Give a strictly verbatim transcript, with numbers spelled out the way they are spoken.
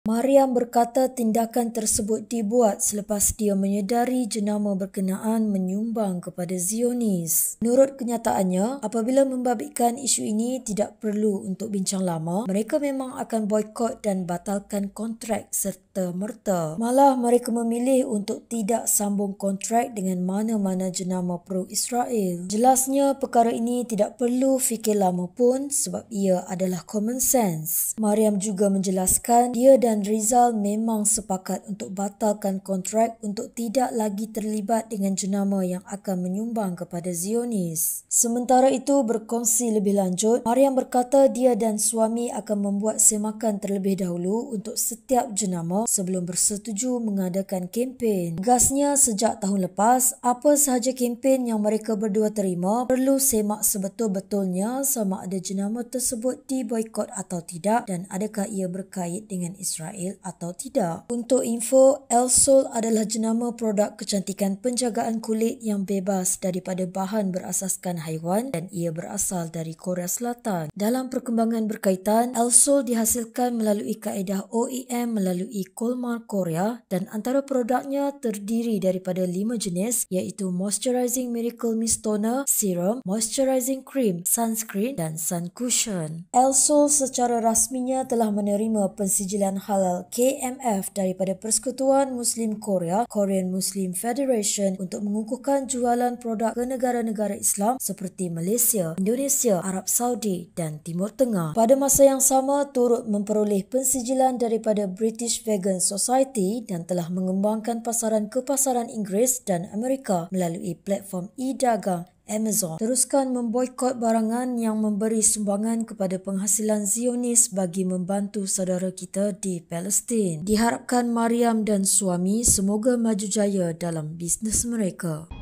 Maryam berkata tindakan tersebut dibuat selepas dia menyedari jenama berkenaan menyumbang kepada Zionis. Menurut kenyataannya, apabila membabitkan isu ini tidak perlu untuk bincang lama, mereka memang akan boikot dan batalkan kontrak serta merta. Malah mereka memilih untuk tidak sambung kontrak dengan mana-mana jenama pro-Israel. Jelasnya perkara ini tidak perlu fikir lama pun sebab ia adalah common sense. Maryam juga menjelaskan dia dan Rizal memang sepakat untuk batalkan kontrak untuk tidak lagi terlibat dengan jenama yang akan menyumbang kepada Zionis. Sementara itu, berkongsi lebih lanjut, Maryam berkata dia dan suami akan membuat semakan terlebih dahulu untuk setiap jenama sebelum bersetuju mengadakan kempen. Tegasnya, sejak tahun lepas, apa sahaja kempen yang mereka berdua terima perlu semak sebetul-betulnya sama ada jenama tersebut diboikot atau tidak dan adakah ia berkait dengan Israel atau tidak. Untuk info, L-Sol adalah jenama produk kecantikan penjagaan kulit yang bebas daripada bahan berasaskan haiwan dan ia berasal dari Korea Selatan. Dalam perkembangan berkaitan, L-Sol dihasilkan melalui kaedah O E M melalui Kolmar Korea dan antara produknya terdiri daripada lima jenis iaitu Moisturizing Miracle Mist Toner, Serum, Moisturizing Cream, Sunscreen dan Sun Cushion. L-Sol secara rasminya telah menerima pensijilan halal K M F daripada Persekutuan Muslim Korea, Korean Muslim Federation untuk mengukuhkan jualan produk ke negara-negara Islam seperti Malaysia, Indonesia, Arab Saudi dan Timur Tengah. Pada masa yang sama, turut memperoleh pensijilan daripada British Vegan Society dan telah mengembangkan pasaran ke pasaran Inggeris dan Amerika melalui platform e-dagang Amazon. Teruskan memboikot barangan yang memberi sumbangan kepada penghasilan Zionis bagi membantu saudara kita di Palestin. Diharapkan Maryam dan suami semoga maju jaya dalam bisnes mereka.